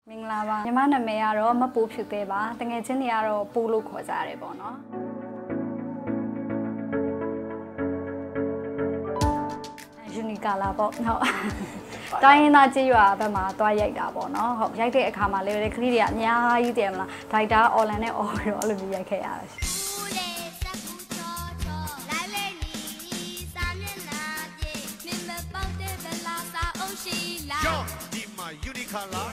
မင်္ဂလာပါညီမနာမည်ကတော့မပူဖြူသေးပါတကယ်ချင်းတွေကတော့ပူလို့ခေါ်ကြရတယ်ပေါ့နော်ယူနီကာလာပေါ့ဟုတ်တိုင်းရင်းသားကြေးရွာဘက်မှာတွားရိုက်တာပေါ့နော်ဟုတ်ရိုက်တဲ့အခါမှာလေကလေးတွေကအများကြီးတယ်မလားဒိုက်တာအော်လန်နဲ့အော်ရောအဲ့လိုမျိုးရိုက်ခဲ့ရတယ် Unicolor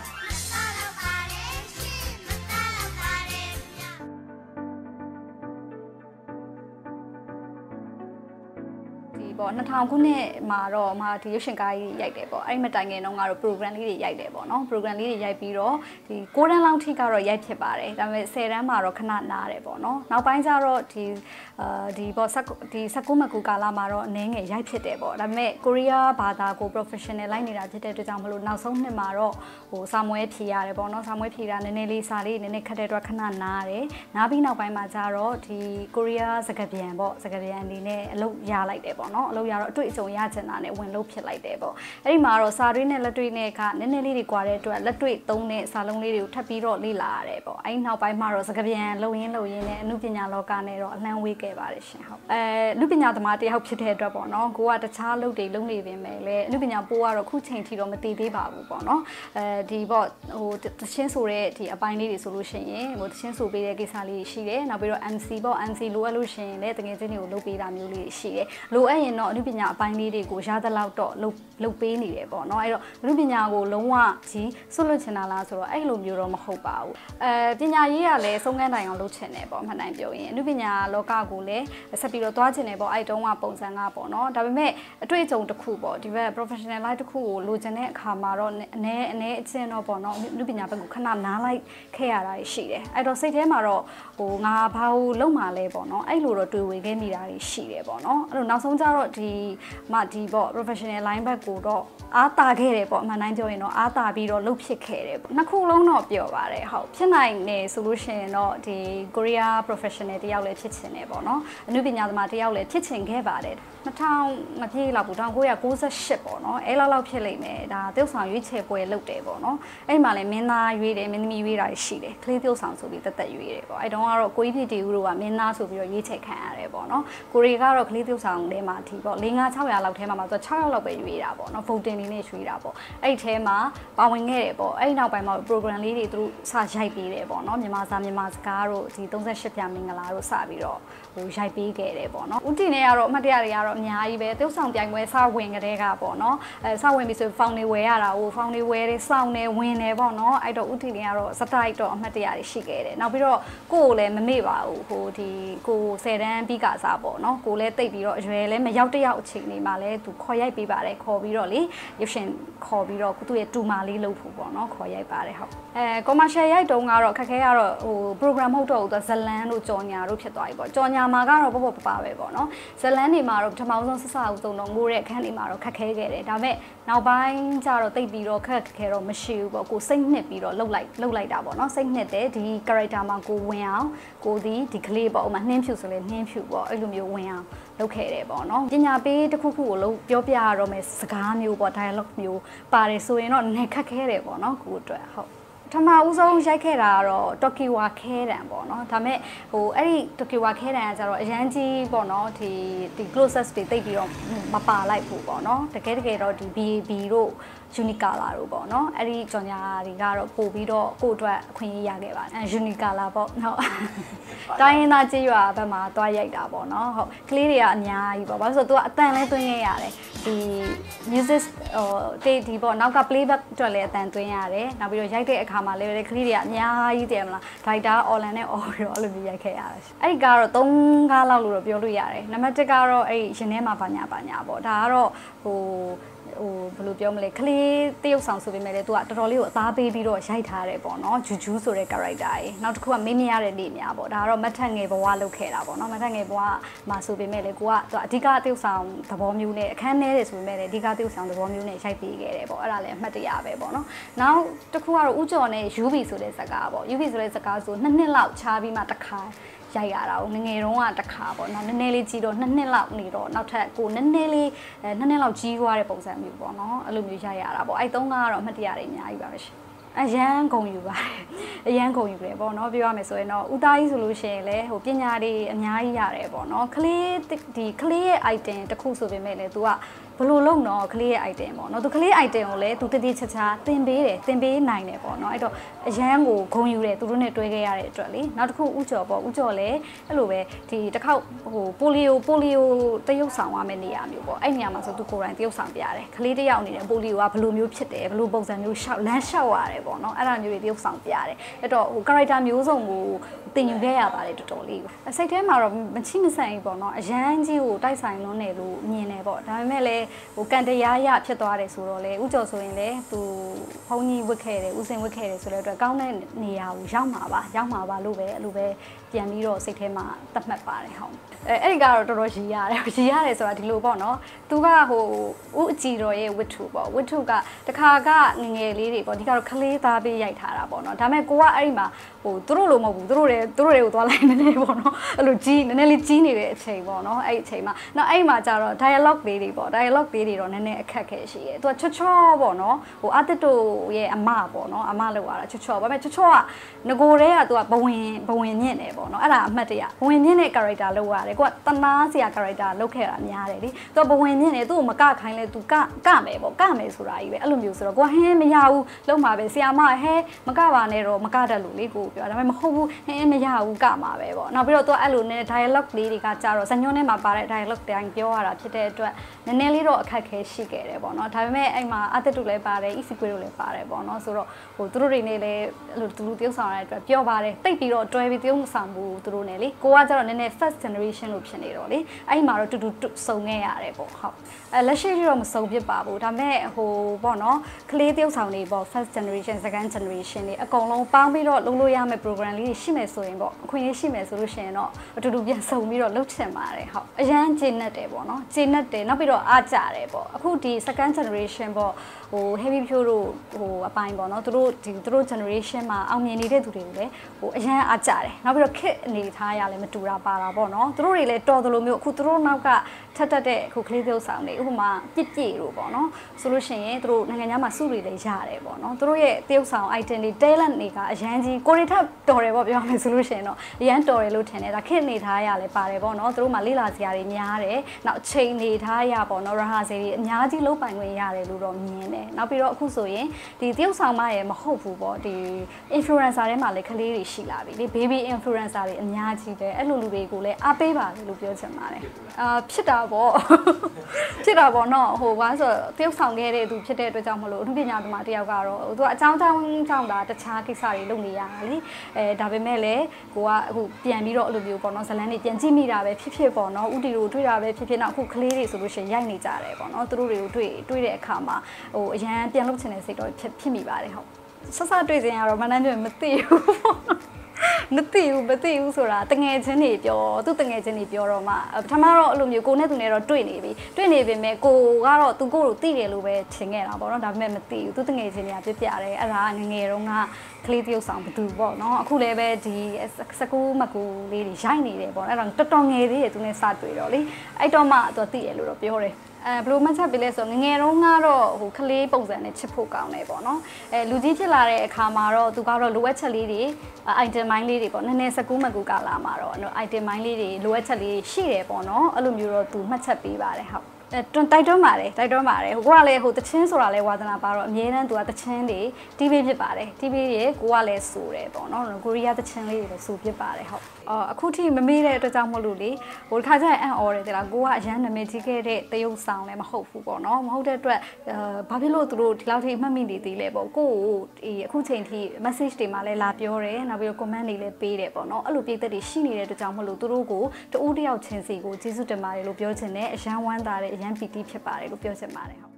ပေါ့2000ခုနှစ်မှာတော့ဒီရုပ်ရှင်ကားကြီးရိုက်တယ်ပေါ့အဲ့ဒီမတိုင်ခင်တော့ကတော့ program လေးတွေရိုက်တယ်ပေါ့နော် program လေးတွေရိုက်ပြီးတော့ဒီ6တန်းလောက်ထိကတော့ရိုက်ဖြစ်ပါတယ်ဒါပေမဲ့10တန်းမှာတော့ခဏနားတယ်ပေါ့နော်နောက်ပိုင်းကျတော့ဒီပေါ့ဒီ19မကူကာလာမှာတော့အနည်းငယ်ရိုက်ဖြစ်တယ်ပေါ့ဒါပေမဲ့ကိုရီးယားဘာသာကို professional လိုက်နေတာဖြစ်တဲ့အတွက်ကြောင့်မလို့နောက်ဆုံးနှစ်မှာတော့စာမွေးဖြေရတယ်ပေါ့နော်စာမွေးဖြေတာနည်းနည်းလေးစာလေးနည်းနည်းခက်တဲ့အတွက်ခဏနားတယ်နားပြီးနောက်ပိုင်းမှာကျတော့ဒီကိုရီးယားစကားပြန်ပေါ့စကားပြန်အနေနဲ့အလုပ်ရလိုက်တယ်ပေါ့နော်အလုပ်ရတော့အတွေ့အကြုံရချင်တာနဲ့ဝင်လို့ဖြစ်လိုက်တယ်ပေါ့အဲ့ဒီမှာတော့စာတွေးနဲ့လက်တွေးနဲ့ကနည်းနည်းလေးတွေကွာတဲ့အတွက်လက်တွေးသုံးတဲ့စာလုံးလေးတွေကိုထပ်ပြီးတော့လေ့လာရတယ်ပေါ့အဲ့ဒီနောက်ပိုင်းမှာတော့စကားပြန်လုံရင်းနဲ့အမှုပညာလောကနဲ့တော့အလှမ်းဝေးခဲ့ပါတယ်ရှင်ဟုတ်လူပညာသမားတယောက်ဖြစ်တဲ့အတွက်ပေါ့နော်ကိုကတခြားလုပ်တွေလုပ်နေပင်ပဲလေလူပညာပိုးကတော့ခုချိန်ထိတော့မတည်သေးပါဘူးပေါ့နော်ဒီပေါ့တချင်းဆိုတဲ့ဒီအပိုင်းလေးတွေဆိုလို့ရှိရင်တချင်းဆိုပေးတဲ့ကိစ္စလေးရှိတယ်နောက်ပြီးတော့ MC ပေါ့ MC လိုအပ်လို့ရှိရင်လည်းတကယ်ချင်းတွေကိုလုပ်ပေးတာမျိုးလေးရှိတယ်လိုအပ်ရင်တော့အမှုပညာအပိုင်းလေးတွေကိုရသလောက်တော့လုပ်ပေးနေတယ်ပေါ့နော်အဲ့တော့အမှုပညာကိုလုံးဝကြီးဆွလွတ်ချင်တာလားဆိုတော့အဲ့လိုမျိုးတော့မဟုတ်ပါဘူးပညာရေးကလည်းဆုံးခန်းတိုင်အောင်လုပ်ချင်တယ်ပေါ့မှန်တိုင်းပြောရင်အမှုပညာလောကကိုလည်းဆက်ပြီးတော့သွားချင်တယ်ပေါ့အဲ့တုန်းကပုံစံကပေါ့နော်ဒါပေမဲ့အတွေ့အကြုံတစ်ခုပေါ့ဒီဘက် professional life တစ်ခုကိုလိုချင်တဲ့အခါမှာတော့အနည်းအချင်းတော့ပေါ့နော်အမှုပညာဘက်ကိုခဏနားလိုက်ခဲ့ရတာရှိတယ်အဲ့တော့စိတ်ထဲမှာတော့ငါဘာလို့လုံမှာလဲပေါ့နော်အဲ့လိုတော့တွေးဝေခဲ့မိတာရှိတယ်ပေါ့နော်အဲ့တော့နောက်ဆုံးကျတော့ဒီပေါ့ professional line ဘက်ကိုတော့အားတာခဲ့တယ်ပေါ့အမှန်တိုင်းပြောရင်တော့အားတာပြီးတော့လှုပ်ဖြစ်ခဲ့တယ်နှစ်ခုလုံးတော့ပြောပါတယ်ဟုတ်ဖြစ်နိုင်နေဆိုလို့ရှိရင်တော့ဒီကိုရီးယား professional တယောက်လည်းဖြစ်ချင်တယ်ပေါ့နော်အမှုပညာသမားတယောက်လည်းဖြစ်ချင်ခဲ့ပါတယ်2000မပြည့်လောက်ဘူး1998ပေါ့နော်အဲ့လောက်ဖြစ်လိမ့်မယ်ဒါတယောက်ဆောင်ရွေးချယ်ပွဲလုပ်တယ်ပေါ့နော်အဲ့မှာလည်းမင်းသားရွေးတယ်မင်းသမီးရွေးတာရှိတယ်ကလေးတယောက်ဆောင်ဆိုပြီးတက်ရွေးတယ်ပေါ့အဲ့တုန်းကတော့ကိုကြီးပြည်တီဦးတို့ကမင်းသားဆိုပြီးတော့ရွေးချယ်ခံရတယ်ပေါ့နော်ကိုရီကတော့ကလေးတယောက်ဆောင်ထဲမှာဒီပေါ့4-5-600လောက်ထဲမှာဆို6ယောက်လောက်ပဲရွေးတာပေါ့နော် voting လေးနဲ့ရွေးတာပေါ့အဲ့ထဲမှာပါဝင်ခဲ့တယ်ပေါ့အဲ့နောက်ပိုင်းမှာ program လေးတွေသူတို့စရိုက်ပေးတယ်ပေါ့နော်မြန်မာစကားတို့ဒီ38ပြမင်္ဂလာတို့စပြီးတော့ရိုက်ပေးခဲ့တယ်ပေါ့နော်ဦးတင်နဲ့ကတော့အမှတ်တရတွေကတော့အများကြီးပဲတယောက်ဆောင်ပြိုင်ပွဲစဝင်ကလေးကပေါ့နော်စဝင်ပြီဆိုဖောင်နေဝယ်ရတာဖောင်နေဝယ်တယ်စောင်းနေဝင်တယ်ပေါ့နော်အဲ့တော့ဦးတင်နဲ့ကတော့စတိုက်တော့အမှတ်တရတွေရှိခဲ့တယ်နောက်ပြီးတော့ကိုယ်လည်းမမေ့ပါဘူးဒီကို10တန်းပြီးကစားပေါ့နော်ကိုလည်းတိတ်ပြီးတော့အရွယ်လည်းမရောက်တယောက်အချိန်နေမှာလဲသူခေါ်ရိုက်ပေးပါတယ်ခေါ်ပြီးတော့လေရုပ်ရှင်ခေါ်ပြီးတော့သူ့ရဲ့တူမာလေးလုပ်ဖို့ပေါ့နော်ခေါ်ရိုက်ပါတယ်ဟုတ်commercial ရိုက်တုန်းကတော့ခက်ခဲကတော့program ဟုတ်တော့သူဇလန်းတို့ကြော်ညာတို့ဖြစ်သွားပြီပေါ့ကြော်ညာမှာကတော့ပေါ့ပါပဲပေါ့နော်ဇလန်းတွေမှာတော့ပထမဆုံးဆက်အောင်ဆုံးတော့ငိုတဲ့အခန်းတွေမှာတော့ခက်ခဲခဲ့တယ်ဒါပေမဲ့နောက်ပိုင်းကျတော့တိတ်ပြီးတော့ခက်ခဲတော့မရှိဘူးပေါ့ကိုစိတ်နှစ်ပြီးတော့လှုပ်လိုက်တာပေါ့နော်စိတ်နှစ်တယ်ဒီ character မှာကိုဝင်အောင်ကိုဒီကလေးပေါ့ဥမာနှင်းဖြူဆိုလဲနှင်းဖြူပေါ့အဲ့လိုမျိုးဝင်အောင်လုပ်ခဲ့တယ်ပေါ့နော်ပညာပေးတစ်ခုခုကိုပြောပြရတော့မယ်စကားမျိုးပေါ့ dialogue မျိုးပါတယ်ဆိုရင်တော့နည်းနည်းခက်ခဲတယ်ပေါ့နော်ကိုအတွက်ဟုတ်ထမဦးဆုံးရိုက်ခဲ့တာကတော့တိုကီဝါခဲတံပေါ့နော်ဒါပေမဲ့အဲ့ဒီတိုကီဝါခဲတံကကျတော့အရန်ကြီးပေါ့နော်ဒီ closest တွေတိတ်ပြီးတော့မပါလိုက်ဘူးပေါ့နော်တကယ်တော့ဒီ BAB တို့ Unicolor တို့ပေါ့နော်အဲ့ဒီကြော်ညာတွေကတော့ပို့ပြီးတော့ကိုယ့်အတွက်အခွင့်အရေးရခဲ့ပါတယ်Unicolor ပေါ့ဟုတ်တိုင်းရင်းသားကြေးရွာဘက်မှာတွားရိုက်တာပေါ့နော်ဟုတ်ကလေးတွေကအများကြီးပေါ့ဘာလို့ဆိုတော့သူကအတန်လဲသွင်းခဲ့ရတယ်ဒီ music ဒီပေါ့နောက်က playback အတွက်လည်းအတန်သွင်းရတယ်နောက်ပြီးတော့ရိုက်တဲ့အခါမှာလည်းကလေးတွေကအများကြီးတယ်မလားဒိုက်တာအော်လန်နဲ့အော်ရောအဲ့လိုမျိုးရိုက်ခဲ့ရတယ်အဲ့ဒီကတော့3ကားလောက်လို့တော့ပြောလို့ရတယ်နံပါတ်1ကတော့အဲ့ရင်ထဲမှာဘာညာပေါ့ဒါကတော့ဘယ်လိုပြောမလဲကလေးတရုပ်ဆောင်ဆိုပေမဲ့လည်းသူကတော်တော်လေးကိုအသားပေးပြီးတော့ရိုက်ထားတယ်ပေါ့နော်ဂျူဂျူးဆိုတဲ့ character ရေနောက်တစ်ခုကမေးမရတဲ့နေများပေါ့ဒါကတော့မထက်ငယ်ဘဝလုပ်ခဲ့တာပေါ့နော်မထက်ငယ်ဘဝမှာဆိုပေမဲ့လည်းကိုကသူအဓိကတရုပ်ဆောင်သဘောမျိုးနဲ့အခန်းထဲတယ်ဆိုပေမဲ့လည်းအဓိကတရုပ်ဆောင်သဘောမျိုးနဲ့ရိုက်ပေးခဲ့တယ်ပေါ့အဲ့ဒါလည်းအမှတ်တရပဲပေါ့နော်နောက်တစ်ခုကတော့ဦးကျော်နဲ့ UB ဆိုတဲ့ဇာတ်ကားပေါ့ UB ဆိုတဲ့ဇာတ်ကားဆို2နှစ်လောက်ခြားပြီးမှတစ်ခါရိုက်ရတာကိုငယ်တုန်းကတစ်ခါပေါ့နော်နည်းနည်းလေးကြီးတော့2နှစ်လောက်နေတော့နောက်ထပ်ကိုနည်းနည်းလေး2နှစ်လောက်ကြီးသွားတဲ့ပုံစံမျိုးပေါ့နော်အဲ့လိုမျိုးရိုက်ရတာပေါ့အဲ့3ကတော့အမှတ်တရတွေအများကြီးပါပဲရှင်အရန်ဂုံယူပါတယ်အရန်ဂုံယူတယ်ပေါ့နော်ပြောရမယ်ဆိုရင်တော့ဦးသားကြီးဆိုလို့ရှိရင်လည်းဟိုပညာတွေအများကြီးရတယ်ပေါ့နော်ကလေးဒီကလေးရဲ့ item တစ်ခုဆိုပေမဲ့လည်း तू ကဘလို့လုံးတော့ကလေးရဲ့ item ပေါ့နော် तू ကလေး item ကိုလည်း तू တတိချာချာသင်ပေးတယ်သင်ပေးနိုင်တယ်ပေါ့နော်အဲ့တော့အရန်ကိုဂုံယူတယ်သူတို့နဲ့တွဲခဲ့ရတဲ့အတွက်လေနောက်တစ်ခုဦးကျော်ပေါ့ဦးကျော်လည်းအဲ့လိုပဲဒီတစ်ခေါက်ဟိုပိုလီယိုတရုပ်ဆောင်ရမယ့်နေရာမျိုးပေါ့အဲ့နေရာမှာဆို तू ကိုယ်တိုင်တရုပ်ဆောင်ပြရတယ်ကလေးတစ်ယောက်အနေနဲ့ပိုလီယိုကဘလို့မျိုးဖြစ်တယ်ဘလို့ပုံစံမျိုးရှောက်လမ်းလျှောက်ရတယ်ပေါ့နော်အဲ့ဒါမျိုးတွေတရုပ်ဆောင်ပြရတယ်အဲ့တော့ဟို character မျိုးစုံကိုသင်ယူခဲ့ရပါတယ်တော်တော်လေးကိုစိတ်ထဲမှာတော့မချိမဆန်ဘူးပေါ့နော်အရန်ကြီးကိုတိုက်ဆိုင်လွန်းတယ်လို့မြင်တယ်ပေါ့ဒါပေမဲ့လည်းဟိုကန်တရားရဖြစ်သွားတယ်ဆိုတော့လေဦးကျော်ဆိုရင်လည်းသူဘုန်းကြီးဝတ်ခဲ့တယ်ဦးစင်ဝတ်ခဲ့တယ်ဆိုတဲ့အတွက်ကောင်းတဲ့နေရာကိုရောက်မှာပါလို့ပဲအဲ့လိုပဲပြန်ပြီးတော့စိတ်ထဲမှာသတ်မှတ်ပါတယ်ဟုတ်အဲ့ဒီကတော့တော်တော်ရည်ရတယ်ဆိုတာဒီလိုပေါ့နော်သူကဟိုဦးအကြည်တော်ရဲ့ဝတ္ထုပေါ့ဝတ္ထုကတခါကငငယ်လေးတွေပေါ့ဒီကတော့ခလေးသားပေးရိုက်ထားတာပေါ့နော်ဒါပေမဲ့ကိုကအဲ့ဒီမှာဟိုသူတို့လိုမဟုတ်ဘူးသူတို့တွေကိုသွားလိုက်နေတယ်ပေါ့နော်အဲ့လိုကြီးနည်းနည်းလေးကြီးနေတဲ့အချိန်ပေါ့နော်အဲ့ဒီအချိန်မှာနောက်အဲ့ဒီမှာကျတော့ dialogue လေးတွေပေါ့ dialogue လေးတွေတော့နည်းနည်းအခက်ခဲရှိတယ်သူကချောပေါ့နော်ဟိုအာတစ်တို့ရဲ့အမပေါ့နော်အမလောက်ရတာချောဒါပေမဲ့ချောကငကိုတဲ့ကသူကဘဝင်ညင့်တယ်ပေါ့နော်အဲ့ဒါအမှတ်တရဘဝင်ညင့်တဲ့ character လောက်ရတယ်ကိုကတနာစရာ character လောက်ခဲ့တာများတယ်လေသူကဘဝင်ညင့်တယ်သူ့ကိုမကခိုင်းလဲသူကမယ်ပေါ့ကမယ်ဆိုတာကြီးပဲအဲ့လိုမျိုးဆိုတော့ကိုကဟင်းမရဘူးလုံးမှာပဲဆရာမဟဲမကပါနဲ့တော့မကတတ်လို့လေကိုပြောဒါပေမဲ့မဟုတ်ဘူးဟင်းမရဘူးကမှာပဲပေါ့နောက်ပြီးတော့သူကအဲ့လိုနဲ့ dialogue လေးတွေကကြတော့ဇညွန်းထဲမှာပါတဲ့ dialogue တိုင်းပြောရတာဖြစ်တဲ့အတွက်နည်းနည်းလေးတော့အခက်ခဲရှိခဲ့တယ်ပေါ့နော်ဒါပေမဲ့အဲ့မှာအသက်တူလည်းပါတယ် easy quiz တို့လည်းပါတယ်ပေါ့နော်ဆိုတော့ဟိုသူတို့တွေနဲ့လည်းအဲ့လိုသူတို့တယောက်ဆောင်ရတဲ့အတွက်ပြောပါတယ်တိတ်ပြီးတော့တွဲပြီးတယောက်ဆောင်ဘူးသူတို့နဲ့လေကိုကကြတော့နည်းနည်း first generation လို့ဖြစ်နေတော့လေအဲ့မှာတော့တူစုံခဲ့ရတယ်ပေါ့ဟုတ်လက်ရှိတော့မစုံဖြစ်ပါဘူးဒါပေမဲ့ဟိုပေါ့နော်ကလေးတယောက်ဆောင်နေပေါ့ first generation second generation တွေအကုန်လုံးပေါင်းပြီးတော့လုပ်လို့ရမယ့် program လေးတွေရှိမယ်ဆိုရင်ပေါ့အခွင့်အရေးရှိမယ်ဆိုလို့ရှိရင်တော့အတူတူပြန်စုံပြီးတော့လုပ်ချင်ပါတယ်ဟုတ်အရန်ကျေနပ်တယ်ပေါ့နော်ကျေနပ်တယ်နောက်ပြီးတော့အားကြတယ်ပေါ့အခုဒီ second generation ပေါ့ဟို heavy pure တို့ဟိုအပိုင်းပေါ့နော်သူတို့ generation မှာအောင်မြင်နေတဲ့သူတွေကိုလည်းဟိုအရန်အားကြတယ်နောက်ပြီးတော့ခက်အနေထားရလည်းမတူတာပါတာပေါ့နော်သူတို့တွေလည်းတော်တယ်လို့မျိုးအခုသူတို့နောက်ကထက်တဲ့အခုကလေးသရုပ်ဆောင်တွေဥပမာပြည့်တို့ပေါ့နော်ဆိုလို့ရှိရင်သူတို့နိုင်ငံခြားမှာစုတွေလည်းရတယ်ပေါ့နော်သူတို့ရဲ့သရုပ်ဆောင် item တွေ talent တွေကအရန်ကြီးကိုရီထက်တော်တယ်ပေါ့ပြောမယ်ဆိုလို့ရှိရင်တော့အရန်တော်တယ်လို့ထင်တယ်ဒါခက်အနေထားရလည်းပါတယ်ပေါ့နော်သူတို့မှာလေ့လာစရာတွေများတယ်နောက်အချိန်နေထားရပေါ့နော်ရဟာစီတွေအများကြီးလုံးပိုင်ခွင့်ရတယ်လို့တော့မြင်တယ်နောက်ပြီးတော့အခုဆိုရင်ဒီသရုပ်ဆောင်မရဲ့မဟုတ်ဘူးပေါ့ဒီ influencer ထဲမှာလည်းကလေးတွေရှိလာပြီလေ baby influencer တွေအများကြီးပဲအဲ့လိုလူတွေကိုလည်းအားပေးပါလို့ပြောချင်ပါတယ်ဖြစ်တာပေါ့နော်ဟိုဘာဆိုတရုပ်ဆောင်ခဲ့တဲ့သူဖြစ်တဲ့အတွက်ကြောင့်မလို့အမှုပညာသမားတယောက်ကတော့သူကအကြောင်းကြောင့်ဒါတခြားကိစ္စတွေလုပ်နေရတာလေဒါပေမဲ့လည်းကိုကအခုပြန်ပြီးတော့အဲ့လိုမျိုးပေါ့နော်ဇလန်းတွေပြန်ကြည့်မိတာပဲဖြစ်ပေါ့နော်ဥတီတို့တွေ့တာပဲဖြစ်နောက်အခုကလေးတွေဆိုလို့ရှိရင်ရိုက်နေကြတယ်ပေါ့နော်သူတို့တွေကိုတွေ့တဲ့အခါမှာဟိုအရန်ပြန်လုပ်ချင်တဲ့စိတ်တော့ဖြစ်မိပါတယ်ဟုတ်ဆတွေ့စဉ်ကတော့မနှမ်းပြမသိဘူးမသိဘူးဆိုတာတငယ်ချင်းတွေပြောသူတငယ်ချင်းတွေပြောတော့မှပထမတော့အဲ့လိုမျိုးကိုနဲ့သူနဲ့တော့တွေ့နေပြီတွေ့နေပေမဲ့ကိုကတော့သူကိုသိတယ်လို့ပဲထင်ခဲ့တာပေါ့နော်ဒါပေမဲ့မသိဘူးသူတငယ်ချင်းတွေကပြတယ်အဲ့ဒါငငယ်တုန်းကကလေးတယောက်ဆောင်ဘသူပေါ့နော်အခုလည်းပဲဒီစကူးမကူလေးတွေရိုက်နေတယ်ပေါ့အဲ့ဒါတော်တော်ငယ်သေးတယ်သူနဲ့စတွေ့တော့လေအဲ့တော့မှသူသိတယ်လို့တော့ပြောတယ်ဘလို့မှတ်ချက်ပေးလဲဆိုငငယ်တုန်းကတော့ဟိုကလေးပုံစံနဲ့ချစ်ဖို့ကောင်းတယ်ပေါ့နော်လူကြီးဖြစ်လာတဲ့အခါမှာတော့သူကတော့လိုအပ်ချက်လေးတွေ item မိုင်းလေးတွေပေါ့နည်းနည်းစကူးမကူကလာမှာတော့ item မိုင်းလေးတွေလိုအပ်ချက်လေးရှိတယ်ပေါ့နော်အဲ့လိုမျိုးတော့သူမှတ်ချက်ပေးပါတယ်ဟုတ်တိုက်တွန်းပါတယ်ဟိုကလည်းဟိုတချင်းဆိုတာလဲဝါသနာပါတော့အမြဲတမ်းသူကတချင်းတွေ TV ဖြစ်ပါတယ် TV ရေကိုကလည်းစူတယ်ပေါ့နော်ကိုရီးယားတချင်းလေးတွေလည်းစူဖြစ်ပါတယ်ဟုတ်အခုထိမမေ့တဲ့အတွက်ကြောင့်မလို့လေဟိုတစ်ခါကျရင်အံ့ဩတယ်တဲ့လားကိုကအရန်နာမည်ကြီးခဲ့တဲ့တရုပ်ဆောင်လည်းမဟုတ်ဘူးပေါ့နော်မဟုတ်တဲ့အတွက်ဘာဖြစ်လို့သူတို့ဒီလောက်ထိမှတ်မိနေသေးလဲပေါ့ကိုအခုချိန်ထိ message တွေမှာလည်းလာပြောတယ်နောက်ပြီးတော့ comment တွေလည်းပေးတယ်ပေါ့နော်အဲ့လိုပြည်သက်တွေရှိနေတဲ့အတွက်ကြောင့်မလို့သူတို့ကိုတဦးတယောက်ချင်းစီကိုကျေးဇူးတင်ပါတယ်လို့ပြောချင်တယ်အရန်ဝမ်းသာတဲ့အရန်ပီတိဖြစ်ပါတယ်လို့ပြောချင်ပါတယ်